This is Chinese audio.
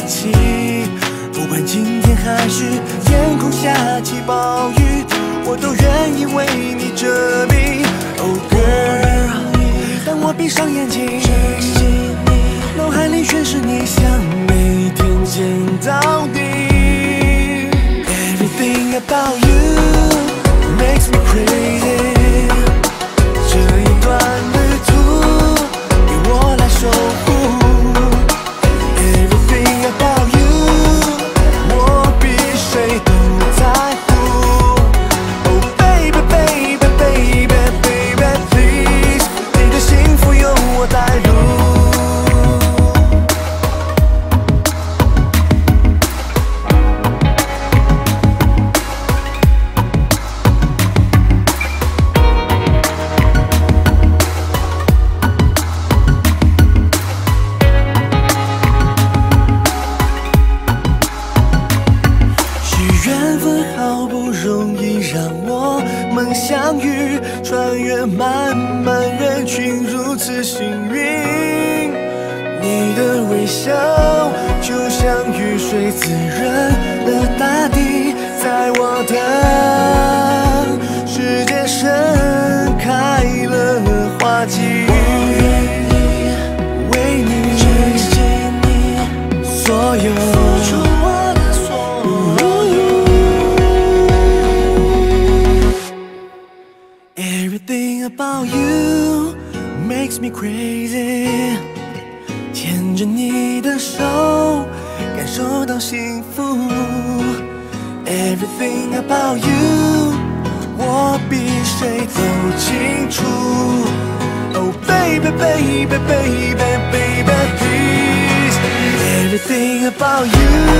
起。不管今天还是天空下起暴雨，我都愿意为你遮蔽。Oh girl， 当我闭上眼睛，脑海里全是你，想每天见到你。Everything about you makes me crazy。这一段旅途由我来守护。Everything about you， 我比谁都在乎。Oh baby baby baby baby please， 你的幸福由我带入。相遇，穿越漫漫人群，如此幸运。你的微笑就像雨水滋润了大地，在我的世界盛开了花季。我愿意为你珍惜你所有，付出我的所有。Everything about you makes me crazy， 牵着你的手，感受到幸福。Everything about you， 我比谁都清楚。Oh baby baby baby baby please， Everything about you。